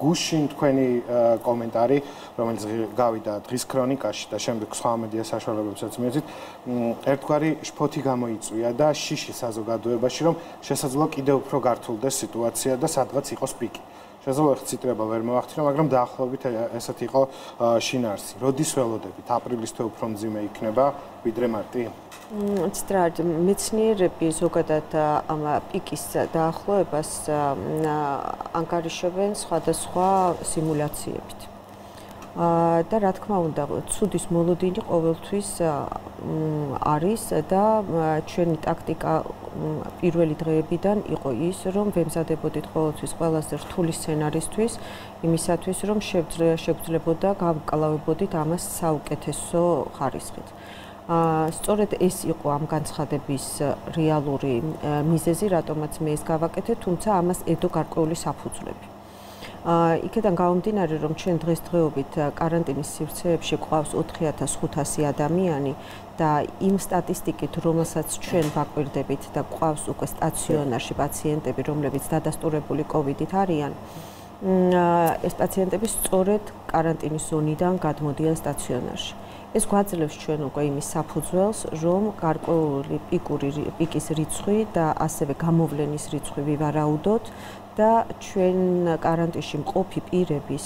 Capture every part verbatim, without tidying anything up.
გუშინ თქვენი კომენტარი, რომელიც გავიდა დღის ქრონიკაში და შემდეგ სხვა მედია საშუალებებსაც მიეძით, ერთგვარი შფოთი გამოიწვია და შიში საზოგადოებაში, რომ შესაძლოა კიდევ უფრო გართულდეს სიტუაცია და სადღაც იყოს პიკი. შესაძლოა ხციტრება ვერ მოვახდინო, მაგრამ დაახლოებით ესეთ იყო შინაარსი. როდის ველოდებით? აპრილის თვე უფრო მძიმე იქნება ვიდრე მარტი? ცით მეცნიერები ზოგადად ამ პიკის დაახლოებას ანგარიშობენ სხვადასხვა სიმულაციებით. და რა თქმა უნდა, ცუდის მოლოდინი ყოველთვის არის და ჩვენი ტაქტიკა პირველი დღეებიდან იყო ის, რომ ვემზადებოდით ყოველთვის ყველაზე რთული სცენარისთვის, იმისათვის, რომ შევძლებოდა გავკლავებოდით ამას საუკეთესო ხარისხით. სწორედ ეს იყო ამ განცხადების რეალური მიზეზი, რატომაც მე ეს გავაკეთე, თუმცა ამას ედო გარკვეული საფუძვლები. იქედან გამომდინარე, რომ ჩვენ დღესდღეობით კარანტინის სივრცეებში გვყავს ოთხი ათას ხუთასი ადამიანი და იმ სტატისტიკით, რომელსაც ჩვენ ვაკვირდებით და გვყავს უკვე სტაციონარში პაციენტები, რომლებიც დადასტურებული კოვიდით არიან, ეს პაციენტები სწორედ კარანტინის ზონიდან გადმოდიან სტაციონარში. ეს გვაძლევს ჩვენ უკვე იმის საფუძველს, რომ გარკვეული პიკური პიკის რიცხვი და ასევე გამოვლენის რიცხვი ვივარაუდოთ და ჩვენ კარანტინში მყოფი პირების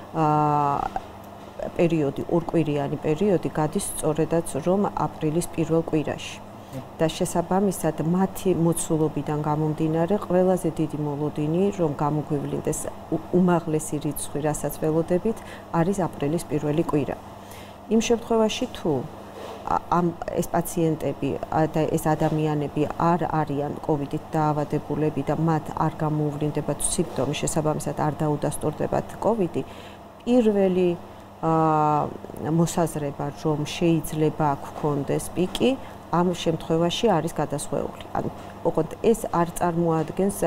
პერიოდი, ორკვირიანი პერიოდი გადის სწორედაც რომ აპრილის პირველ კვირაში. და შესაბამისად მათი მოცულობიდან გამომდინარე ყველაზე დიდი მოლოდინი, რომ გამოგვივლინდეს უმაღლესი რიცხვი, რასაც ველოდებით, არის აპრილის პირველი კვირა. იმ შემთხვევაში თუ ამ ეს პაციენტები და ეს ადამიანები არ არიან კოვიდით დაავადებულები და მათ არ გამოუვლინდებათ სიმპტომი, შესაბამისად არ დაუდასტურდებათ კოვიდი, პირველი მოსაზრება, რომ შეიძლება გქონდეს პიკი, ამ შემთხვევაში არის გადასხვეული. ანუ ოღონდ ეს არ წარმოადგენს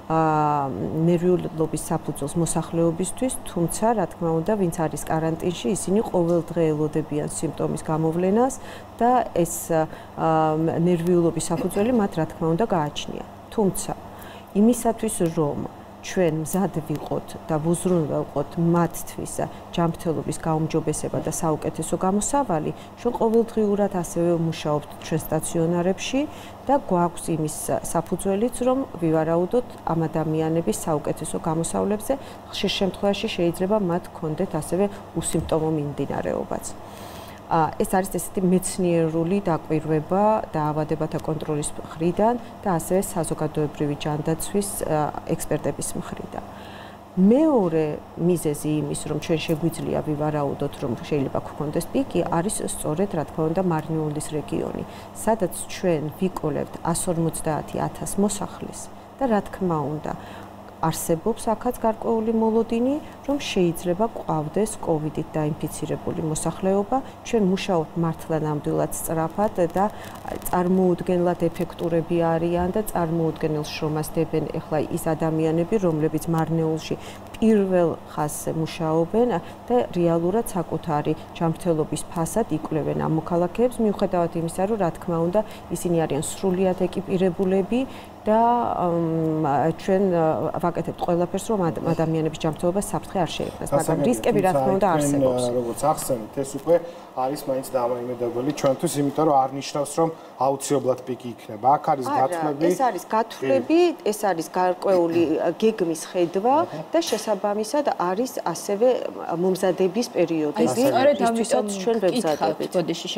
ნერვიულობის საფუძველს მოსახლეობისთვის, თუმცა რა თქმა უნდა, ვინც არის კარანტინში, ისინი ყოველდღე ელოდებიან სიმპტომის გამოვლენას და ეს ნერვიულობის საფუძველი მათ რა თქმა უნდა გააჩნია. თუმცა იმისათვის, რომ ჩვენ მზად ვიყოთ და ვუზრუნველყოთ მათთვის ჯანმრთელობის გაუმჯობესება და საუკეთესო გამოსავალი, ჩვენ ყოველდღიურად ასევე ვმუშაობთ ჩვენ სტაციონარებში და გვაქვს იმის საფუძველიც, რომ ვივარაუდოთ ამ ადამიანების საუკეთესო გამოსავლებზე, ხშირ შემთხვევაში შეიძლება მათ ჰქონდეთ ასევე უსიმპტომო მიმდინარეობაც. ეს არის ესეთი მეცნიერული დაკვირვება დაავადებათა კონტროლის მხრიდან და ასევე საზოგადოებრივი ჯანდაცვის ექსპერტების მხრიდან. მეორე მიზეზი იმის, რომ ჩვენ შეგვიძლია ვივარაუდოთ, რომ შეიძლება გქონდეს პიკი, არის სწორედ, რა თქმა უნდა, მარნიულის რეგიონი, სადაც ჩვენ ვიკოლევთ εκατს ორმოცდაათი ათას მოსახლეს და რა თქმა უნდა, არსებობს აქაც გარკვეული მოლოდინი, რომ შეიძლება გვყავდეს კოვიდით დაინფიცირებული მოსახლეობა. ჩვენ მუშაობთ მართლა ნამდვილად სწრაფად და წარმოუდგენლად ეფექტურები არიან და წარმოუდგენელ შრომას დებენ ახლა ის ადამიანები, რომლებიც მარნეულში პირველ ხაზზე მუშაობენ და რეალურად საკუთარი ჯანმრთელობის ფასად იკვლევენ ამ მოქალაქეებს, მიუხედავად იმისა, რომ რა თქმა უნდა, ისინი არიან სრულიად ეკიპირებულები და ჩვენ ვაკეთებთ ყველაფერს, რომ ადამიანების ჯანმრთელობა საფრთხე არ შეექმნას, მაგრამ რისკები რა თქმა უნდა არსებობს. როგორც ახსენეთ, ეს უკვე არის მაინც დამოუკიდებელი ჩვენთვის, იმიტომ რომ არ ნიშნავს, რომ აუცილებლად პიკი იქნება. აქ არის გათვლები. ეს არის გათვლები, ეს არის გარკვეული გეგმის ხედვა და შესაბამისად არის ასევე მომზადების პერიოდები, რისთვისაც ჩვენ ვემზადებით.